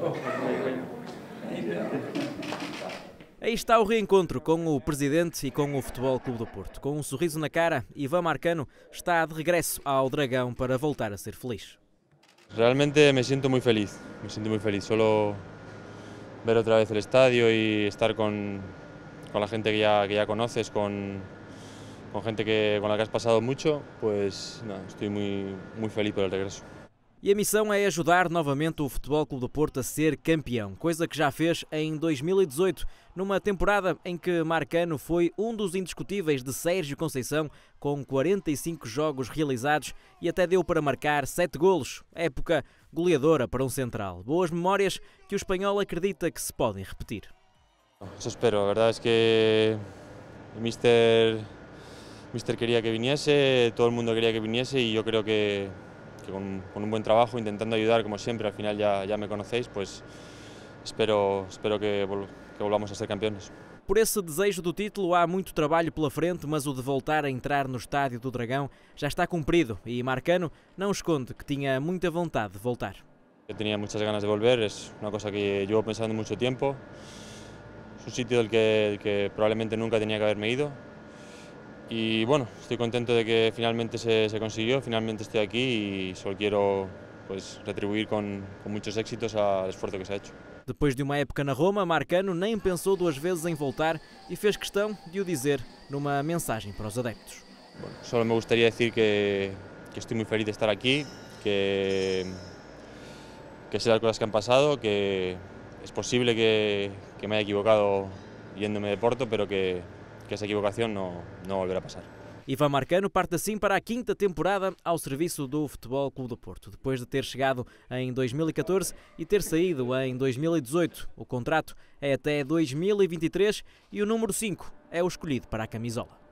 Aí está o reencontro com o presidente e com o Futebol Clube do Porto. Com um sorriso na cara, Iván Marcano está de regresso ao Dragão para voltar a ser feliz. Realmente me siento muy feliz. Solo ver otra vez el estadio y estar con la gente que ya conoces, con gente con la que has pasado mucho, pues nada, estoy muy feliz por el regreso. E a missão é ajudar novamente o Futebol Clube do Porto a ser campeão, coisa que já fez em 2018, numa temporada em que Marcano foi um dos indiscutíveis de Sérgio Conceição, com 45 jogos realizados e até deu para marcar 7 golos, época goleadora para um central. Boas memórias que o espanhol acredita que se podem repetir. Eso espero, la verdad es que el Mister quería que viniese, todo el mundo quería que viniese y yo creo que con un buen trabajo, intentando ayudar como siempre, al final ya me conocéis, pues espero que volvamos a ser campeones. Por esse desejo do título há muito trabalho pela frente, mas o de voltar a entrar no estádio do Dragão já está cumprido e Marcano não esconde que tinha muita vontade de voltar. Yo tenía muchas ganas de volver, es una cosa que llevo pensando mucho tiempo, es un sitio del que probablemente nunca tenía que haberme ido. Y bueno, estoy contento de que finalmente se consiguió, finalmente estoy aquí y solo quiero pues, retribuir con muchos éxitos al esfuerzo que se ha hecho. Depois de uma época na Roma, Marcano nem pensou duas vezes em voltar e fez questão de o dizer numa mensagem para os adeptos. Bueno, solo me gustaría decir que estoy muy feliz de estar aquí, que sé las cosas que han pasado, que es posible que me haya equivocado yéndome de Porto, pero que essa equivocação não volverá a passar. Iván Marcano parte assim para a 5ª temporada ao serviço do Futebol Clube do Porto, depois de ter chegado em 2014 e ter saído em 2018. O contrato é até 2023 e o número 5 é o escolhido para a camisola.